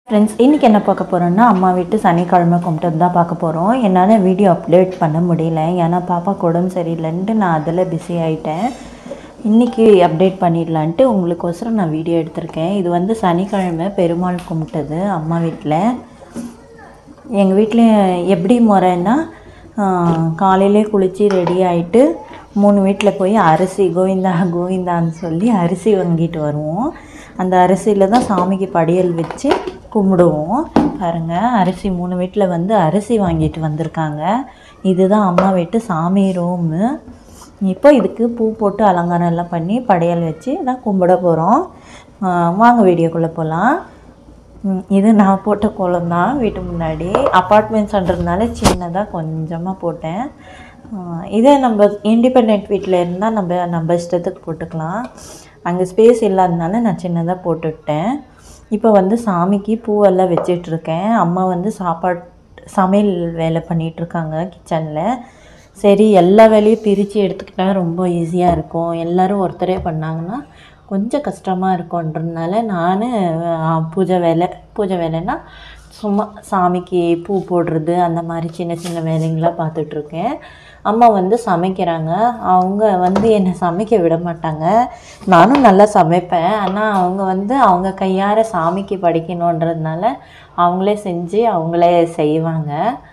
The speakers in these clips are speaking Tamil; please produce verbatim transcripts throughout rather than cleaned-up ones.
फ्रेंड्स इनके என்ன பார்க்க போறோம்னா அம்மா வீட்டு சனிக்கிழமை கும்பிட்டு தான் பார்க்க போறோம். என்னால வீடியோ அப்டேட் பண்ண முடியல ஏனா பாப்பா உடம்பு சரியில்லைன்னு நான் அதல பிஸி ஆயிட்டேன். இன்னைக்கு அப்டேட் பண்ணிடலாம்னு உங்களுக்கோசரம் நான் வீடியோ எடுத்துர்க்கேன். இது வந்து சனிக்கிழமை பெருமாள் கும்பிட்டது அம்மா வீட்ல. எங்க வீட்ல எப்படி முறைனா காலையிலே குளிச்சி ரெடி ஆயிட்டு மூணு வீட்ல போய் அரிசி கோவிந்தா கோவிந்தான்னு சொல்லி அரிசி வாங்கிட்டு வருவோம். அந்த அரிசியில தான் சாமிக்கு படியல் வச்சு கும்பிடுவோம். பாருங்க அரிசி மூணு வீட்ல வந்து அரிசி வாங்கிட்டு வந்திருக்காங்க. இதுதான் அம்மா வீட்டு சாமி ரூம். இப்போ இதுக்கு பூ போட்டு அலங்காரம் எல்லாம் பண்ணி படியல் வச்சு நான் கும்பிட போறோம். வாங்க வீடியோக்குள்ள போலாம். இது நான் போட்ட கோலம் தான் வீட்டு முன்னாடி. அபார்ட்மெண்ட்ஸ்ன்றதுனால சின்னதா கொஞ்சமா போட்டேன். இதே நம்ம இண்டிபெண்டன்ட் வீட்ல இருந்தா நம்ம நம்ம இஷ்டத்துக்கு போட்டுக்கலாம். அங்க ஸ்பேஸ் இல்லாதனால நான் சின்னதா போட்டுட்டேன். இப்போ வந்து சாமிக்கு பூவெல்லாம் வச்சிட்டு இருக்கேன். அம்மா வந்து சாப்பாடு சமையல் வேலை பண்ணிட்டு இருக்காங்க கிச்சன்ல. சரி எல்லா வேலையும் பிரித்து எடுத்துக்கிட்டா ரொம்ப ஈஸியா இருக்கும். எல்லாரும் ஒருத்தரே பண்ணாங்கன்னா கொஞ்சம் கஷ்டமா இருக்கும்ன்றதுனால நான் பூஜை வேலை பூஜை வேலைன்னா சும்மா சாமிக்கு பூ போடுறது அந்த மாதிரி சின்ன சின்ன வேலைங்களா பார்த்துட்டு இருக்கேன். அம்மா வந்து சமைக்கிறாங்க. அவங்க வந்து என்னை சமைக்க விட மாட்டாங்க. நானும் நல்லா சமைப்பேன். ஆனால் அவங்க வந்து அவங்க கையார சாமிக்கு படைக்கணுன்றதுனால அவங்களே செஞ்சு அவங்களே செய்வாங்க.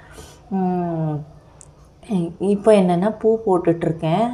இப்போ என்னென்னா பூ போட்டுட்ருக்கேன்.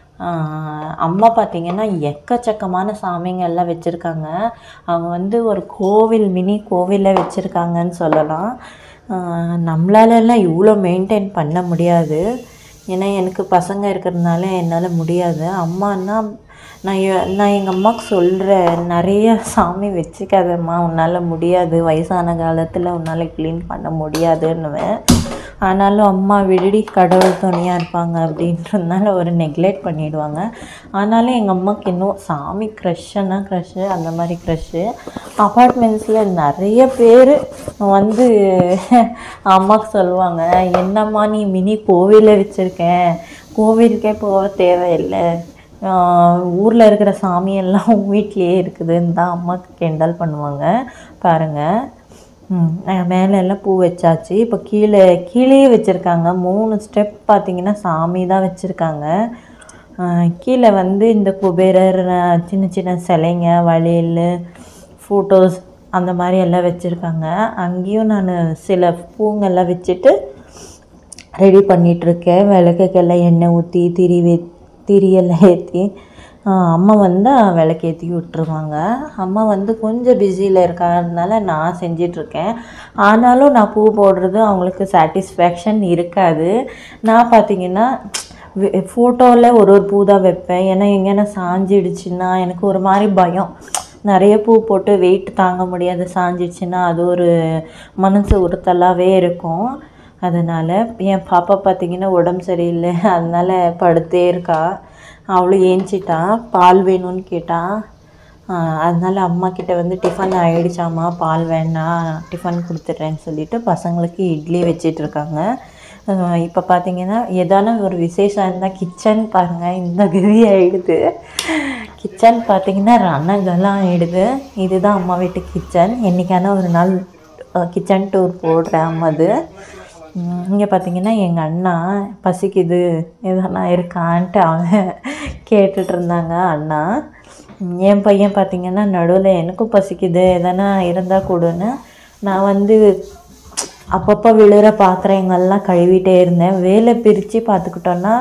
அம்மா பார்த்திங்கன்னா எக்கச்சக்கமான சாமிங்க எல்லாம் வச்சுருக்காங்க. அவங்க வந்து ஒரு கோவில் மினி கோவிலில் வச்சுருக்காங்கன்னு சொல்லலாம். நம்மளாலெல்லாம் இவ்வளோ மெயின்டைன் பண்ண முடியாது. ஏன்னா எனக்கு பசங்க இருக்கிறதுனால என்னால் முடியாது. அம்மானா நான் நான் எங்கள் அம்மாவுக்கு சொல்கிறேன், நிறைய சாமி வச்சுக்காதம்மா, உன்னால் முடியாது, வயசான காலத்தில் உன்னால் க்ளீன் பண்ண முடியாதுன்னுவேன். ஆனாலும் அம்மா விடுடி கடவுள் துணையாக இருப்பாங்க அப்படின்றதுனால ஒரு நெக்லெக்ட் பண்ணிவிடுவாங்க. ஆனாலும் எங்கள் அம்மாவுக்கு இன்னும் சாமி க்ரஷ்ஷுன்னா க்ரஷ்ஷு அந்த மாதிரி க்ரஷ்ஷு. அப்பார்ட்மெண்ட்ஸில் நிறைய பேர் வந்து அம்மாவுக்கு சொல்லுவாங்க, என்னம்மா நீ மினி கோவிலில் வச்சுருக்கேன், கோவிலுக்கே போக தேவையில்லை, ஊரில் இருக்கிற சாமியெல்லாம் வீட்லேயே இருக்குதுன்னு தான் அம்மாவுக்கு கிண்டல் பண்ணுவாங்க. பாருங்கள் மேலே எல்லாம் பூ வச்சாச்சு. இப்போ கீழே கீழேயே வச்சுருக்காங்க. மூணு ஸ்டெப் பார்த்திங்கன்னா சாமி தான் வச்சுருக்காங்க. கீழே வந்து இந்த குபேரர் சின்ன சின்ன சிலைங்க வளையல் ஃபோட்டோஸ் அந்த மாதிரி எல்லாம் வச்சுருக்காங்க. அங்கேயும் நான் சில பூங்கெல்லாம் வச்சுட்டு ரெடி பண்ணிகிட்ருக்கேன். விளக்குக்கெல்லாம் எண்ணெய் ஊற்றி திரி வே திரியெல்லாம் ஏற்றி அம்மா வந்து விளக்கேற்றி விட்டுருவாங்க. அம்மா வந்து கொஞ்சம் பிஸியில் இருக்கிறதுனால நான் செஞ்சிட்ருக்கேன். ஆனாலும் நான் பூ போடுறது அவங்களுக்கு சாட்டிஸ்ஃபேக்ஷன் இருக்காது. நான் பார்த்திங்கன்னா ஃபோட்டோவில் ஒரு ஒரு பூ தான் வைப்பேன். ஏன்னா எங்கேனா சாஞ்சிடுச்சுன்னா எனக்கு ஒரு மாதிரி பயம். நிறைய பூ போட்டு வெயிட் தாங்க முடியாது, சாஞ்சிடுச்சுன்னா அது ஒரு மனசு உறுத்தலாகவே இருக்கும். அதனால் என் பாப்பா பார்த்திங்கன்னா உடம்பு சரியில்லை, அதனால் படுத்தே இருக்கா. அவளும் ஏஞ்சிட்டா, பால் வேணும்னு கேட்டான். அதனால் அம்மா கிட்ட வந்து டிஃபன் ஆகிடுச்சாம்மா, பால் வேணாம் டிஃபன் கொடுத்துட்றேன்னு சொல்லிவிட்டு பசங்களுக்கு இட்லி வச்சிட்ருக்காங்க. இப்போ பார்த்திங்கன்னா எதான ஒரு விசேஷம் இருந்தால் கிச்சன் பாருங்கள் இந்த கதி ஆகிடுது. கிச்சன் பார்த்திங்கன்னா ரணங்கெல்லாம் ஆகிடுது. இதுதான் அம்மா வீட்டு கிச்சன். என்றைக்கான ஒரு நாள் கிச்சன் டூர் போடுறேன் அம்மாது. இங்கே பார்த்திங்கன்னா எங்கள் அண்ணா பசிக்குது எதனா இருக்கான்ட்டு அவங்க கேட்டுட்டு இருந்தாங்க. அண்ணா என் பையன் பார்த்திங்கன்னா நடுவில் எனக்கும் பசிக்குது எதனா இருந்தால் கொடுன்னு நான் வந்து அப்பப்போ விழுற பாத்திரங்கள்லாம் கழுவிட்டே இருந்தேன். வேலை பிரித்து பார்த்துக்கிட்டோன்னா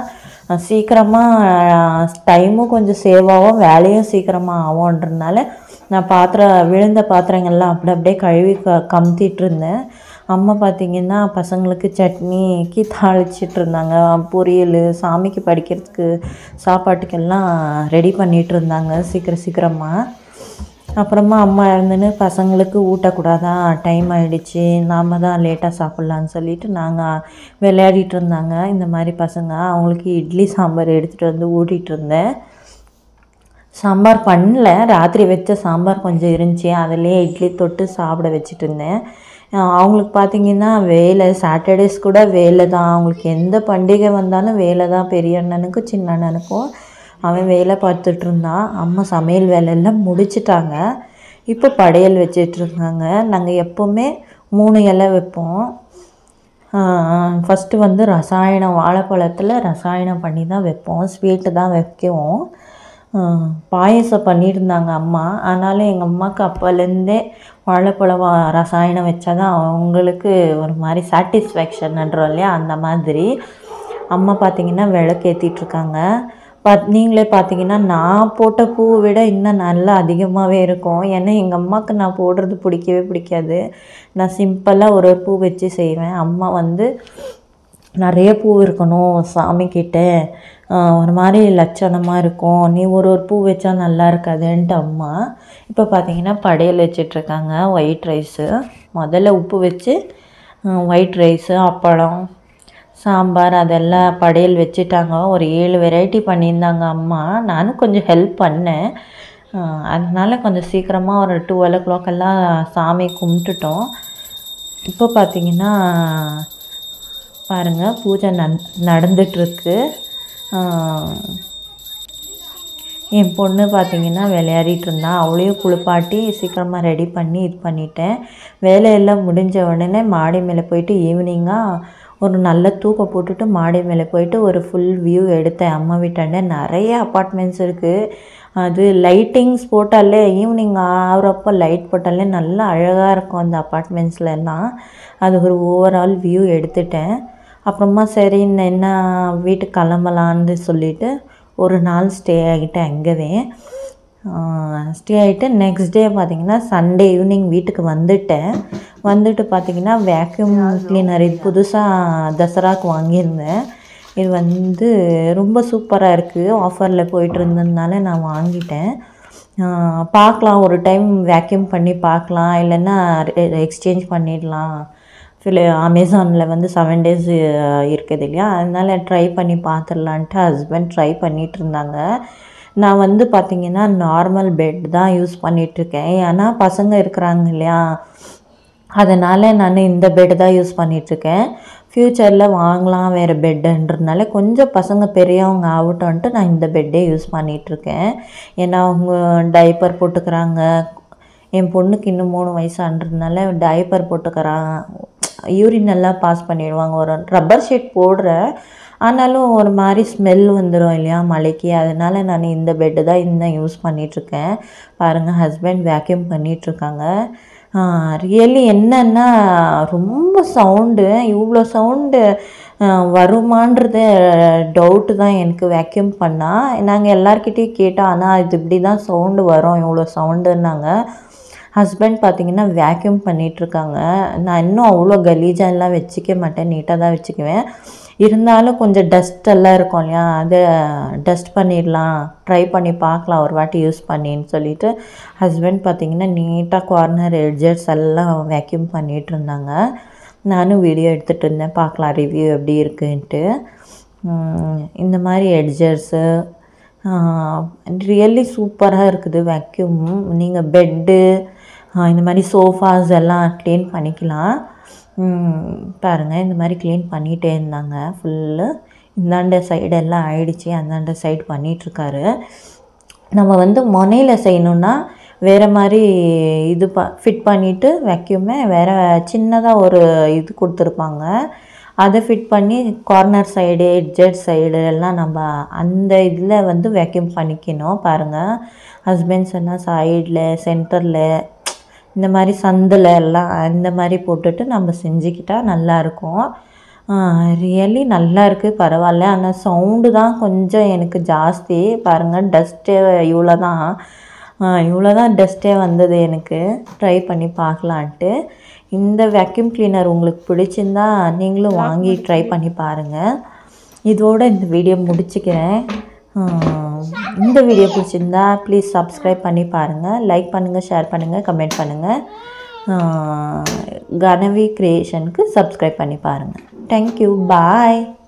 சீக்கிரமாக டைமும் கொஞ்சம் சேவ் ஆகும், வேலையும் சீக்கிரமாக ஆகும்ன்றதுனால நான் பாத்திரம் விழுந்த பாத்திரங்கள்லாம் அப்படி அப்படியே கழுவி க கமுத்திட்டு இருந்தேன். அம்மா பார்த்திங்கன்னா பசங்களுக்கு சட்னிக்கு தாளிச்சிட்டு இருந்தாங்க. பொரியல் சாமிக்கு படிக்கிறதுக்கு சாப்பாட்டுக்கெல்லாம் ரெடி பண்ணிகிட்டு இருந்தாங்க சீக்கிரம் சீக்கிரமாக. அப்புறமா அம்மா இருந்துன்னு பசங்களுக்கு ஊட்டக்கூடாதா, டைம் ஆகிடுச்சு, நாம் தான் லேட்டாக சாப்பிட்லான்னு சொல்லிவிட்டு நாங்கள் விளையாடிட்டு இருந்தாங்க. இந்த மாதிரி பசங்க அவங்களுக்கு இட்லி சாம்பார் எடுத்துகிட்டு வந்து ஊட்டிகிட்டு இருந்தேன். சாம்பார் பண்ணல, ராத்திரி வச்ச சாம்பார் கொஞ்சம் இருந்துச்சு, அதிலே இட்லி தொட்டு சாப்பிட வச்சுட்டு இருந்தேன். அவங்களுக்கு பார்த்திங்கன்னா வேலை சாட்டர்டேஸ் கூட வேலை தான். அவங்களுக்கு எந்த பண்டிகை வந்தாலும் வேலை தான். பெரிய அண்ணனுக்கும் சின்ன அண்ணனுக்கும் அவன் வேலை பார்த்துட்ருந்தான். அம்மா சமையல் வேலையெல்லாம் முடிச்சிட்டாங்க. இப்போ படையல் வச்சிட்ருக்காங்க. நாங்கள் எப்போவுமே மூணு இலை வைப்போம். ஃபஸ்ட்டு வந்து ரசாயனம் வாழைப்பழத்தில் ரசாயனம் பண்ணி தான் வைப்போம், ஸ்வீட்டு தான் வைக்குவோம். பாயசம் பண்ணியிருந்தாங்க அம்மா. ஆனாலும் எங்கள் அம்மாவுக்கு அப்போலேருந்தே வாழைப்பழம் ரசாயனம் வச்சா தான் அவங்களுக்கு ஒரு மாதிரி சாட்டிஸ்ஃபேக்ஷன்ன்றோம் இல்லையா, அந்த மாதிரி. அம்மா பார்த்திங்கன்னா விளக்கேற்றிட்டுருக்காங்க. பாத் நீங்களே பார்த்தீங்கன்னா நான் போட்ட பூவை விட இன்னும் நல்லா அதிகமாகவே இருக்கும். ஏன்னா எங்கள் அம்மாவுக்கு நான் போடுறது பிடிக்கவே பிடிக்காது. நான் சிம்பிளாக ஒரு ஒரு பூ வச்சு செய்வேன். அம்மா வந்து நிறைய பூ இருக்கணும் சாமிக்கிட்ட, ஒரு மாதிரி லட்சணமாக இருக்கும், நீ ஒரு ஒரு பூ வச்சா நல்லா இருக்காதுன்ட்டு அம்மா. இப்போ பார்த்தீங்கன்னா படையல் வச்சிட்ருக்காங்க. ஒயிட் ரைஸு முதல்ல உப்பு வச்சு ஒயிட் ரைஸு அப்பளம் சாம்பார் அதெல்லாம் படையல் வச்சுட்டாங்க. ஒரு ஏழு வெரைட்டி பண்ணியிருந்தாங்க அம்மா. நானும் கொஞ்சம் ஹெல்ப் பண்ணேன். அதனால கொஞ்சம் சீக்கிரமாக ஒரு டுவெல் ஓ கிளாக் எல்லாம் சாமி கும்பிட்டுட்டோம். இப்போ பார்த்திங்கன்னா பாருங்கள் பூஜை நன் நடந்துகிட்ருக்கு. என் பொண்ணு பார்த்திங்கன்னா விளையாடிட்டு இருந்தா. அவளையும் குளிப்பாட்டி சீக்கிரமாக ரெடி பண்ணி இது பண்ணிட்டேன். வேலையெல்லாம் முடிஞ்ச உடனே மாடி மேலே போயிட்டு ஈவினிங்காக ஒரு நல்ல தூக்கம் போட்டுட்டு மாடி மேலே போயிட்டு ஒரு ஃபுல் வியூ எடுத்தேன். அம்மா வீட்டாண்ட நிறைய அப்பார்ட்மெண்ட்ஸ் இருக்குது. அது லைட்டிங்ஸ் போட்டாலே ஈவினிங் ஆகிறப்போ லைட் போட்டாலே நல்லா அழகாக இருக்கும் அந்த அப்பார்ட்மெண்ட்ஸ்லாம். அது ஒரு ஓவரால் வியூ எடுத்துட்டேன். அப்புறமா சரி என்ன வீட்டுக்கு கிளம்பலான்னு சொல்லிவிட்டு ஒரு நாள் ஸ்டே ஆகிட்டேன் அங்கேவே. ஸ்டே ஆகிட்டு நெக்ஸ்ட் டே பார்த்திங்கன்னா சண்டே ஈவினிங் வீட்டுக்கு வந்துட்டேன். வந்துட்டு பார்த்திங்கன்னா வேக்யூம் கிளீனர் இது புதுசாக தசராக்கு வாங்கியிருந்தேன். இது வந்து ரொம்ப சூப்பராக இருக்குது, ஆஃபரில் போயிட்டு இருந்ததுனால நான் வாங்கிட்டேன். பார்க்கலாம், ஒரு டைம் வேக்யூம் பண்ணி பார்க்கலாம், இல்லைன்னா எக்ஸ்சேஞ்ச் பண்ணிடலாம். ஃபில் அமேசானில் வந்து செவன் டேஸ் இருக்குது இல்லையா, அதனால் ட்ரை பண்ணி பார்த்துடலான்ட்டு ஹஸ்பண்ட் ட்ரை பண்ணிகிட்டு இருந்தாங்க. நான் வந்து பார்த்திங்கன்னா நார்மல் பெட் தான் யூஸ் பண்ணிகிட்ருக்கேன். ஏன்னா பசங்க இருக்கிறாங்க இல்லையா, அதனால் நான் இந்த பெட்டு தான் யூஸ் பண்ணிகிட்ருக்கேன். ஃப்யூச்சரில் வாங்கலாம் வேறு பெட்டுன்றதுனால கொஞ்சம் பசங்க பெரியவங்க ஆகட்டும்ன்ட்டு நான் இந்த பெட்டே யூஸ் பண்ணிகிட்ருக்கேன். ஏன்னா அவங்க டைப்பர் போட்டுக்கிறாங்க. என் பொண்ணுக்கு இன்னும் மூணு வயசான்றதுனால டைப்பர் போட்டுக்கிறான், யூரின் எல்லாம் பாஸ் பண்ணிடுவாங்க. ஒரு ரப்பர் ஷீட் போடுறேன், ஆனாலும் ஒரு மாதிரி ஸ்மெல் வந்துடும் இல்லையா மழைக்கு. அதனால் நான் இந்த பெட்டு தான் இன்னும் யூஸ் பண்ணிகிட்ருக்கேன். பாருங்கள் ஹஸ்பண்ட் வேக்யூம் பண்ணிகிட்ருக்காங்க. ரியலி என்னன்னா ரொம்ப சவுண்டு, இவ்வளோ சவுண்டு வருமானது டவுட்டு தான் எனக்கு. வேக்யூம் பண்ணால் நாங்கள் எல்லாருக்கிட்டேயும் கேட்டோம், ஆனால் இது இப்படி தான் சவுண்டு வரும், இவ்வளோ சவுண்டுன்னாங்க. ஹஸ்பண்ட் பார்த்திங்கன்னா வேக்யூம் பண்ணிகிட்ருக்காங்க. நான் இன்னும் அவ்வளோ கலீஜாலாம் வச்சுக்க மாட்டேன், நீட்டாக தான் வச்சுக்குவேன். இருந்தாலும் கொஞ்சம் டஸ்ட்டெல்லாம் இருக்கும் இல்லையா, அதை டஸ்ட் பண்ணிடலாம், ட்ரை பண்ணி பார்க்கலாம் ஒரு வாட்டி யூஸ் பண்ணின்னு சொல்லிவிட்டு ஹஸ்பண்ட் பார்த்திங்கன்னா நீட்டாக கார்னர் எட்ஜஸ் எல்லாம் வேக்யூம் பண்ணிகிட்டு இருந்தாங்க. நானும் வீடியோ எடுத்துகிட்டு இருந்தேன், பார்க்கலாம் ரிவ்யூ எப்படி இருக்குன்ட்டு. இந்த மாதிரி எட்ஜர்ஸு ரியலி சூப்பராக இருக்குது வேக்யூம். நீங்கள் பெட்டு இந்த மாதிரி சோஃபாஸ் எல்லாம் க்ளீன் பண்ணிக்கலாம். பாருங்கள் இந்த மாதிரி க்ளீன் பண்ணிகிட்டே இருந்தாங்க ஃபுல்லு. இந்தாண்ட சைடெல்லாம் ஆயிடுச்சு, அந்தாண்ட சைடு பண்ணிகிட்ருக்காரு. நம்ம வந்து முனையில் செய்யணுன்னா வேறு மாதிரி இது ப ஃபிட் பண்ணிவிட்டு வேக்யூமே வேறு சின்னதாக ஒரு இது கொடுத்துருப்பாங்க, அதை ஃபிட் பண்ணி கார்னர் சைடு எட்ஜட் சைடு எல்லாம் நம்ம அந்த இதில் வந்து வேக்யூம் பண்ணிக்கணும். பாருங்கள் ஹஸ்பண்ட்ஸ் எல்லாம் சைடில் சென்டரில் இந்த மாதிரி சந்தில் எல்லாம் இந்த மாதிரி போட்டுட்டு நம்ம செஞ்சுக்கிட்டால் நல்லாயிருக்கும். ரியலி நல்லா இருக்குது, பரவாயில்ல. ஆனால் சவுண்டு தான் கொஞ்சம் எனக்கு ஜாஸ்தி. பாருங்கள் டஸ்ட்டே இவ்வளோ தான் இவ்வளோ தான் டஸ்ட்டே வந்தது எனக்கு. ட்ரை பண்ணி பார்க்கலான்ட்டு. இந்த வேக்யூம் கிளீனர் உங்களுக்கு பிடிச்சிருந்தா நீங்களும் வாங்கி ட்ரை பண்ணி பாருங்கள். இதோடு இந்த வீடியோ முடிச்சுக்கிறேன். இந்த வீடியோ பிடிச்சிருந்தா ப்ளீஸ் சப்ஸ்கிரைப் பண்ணி பாருங்கள், லைக் பண்ணுங்கள், ஷேர் பண்ணுங்கள், கமெண்ட் பண்ணுங்கள். கனவி கிரியேஷனுக்கு சப்ஸ்கிரைப் பண்ணி பாருங்கள். தேங்க்யூ, பாய்.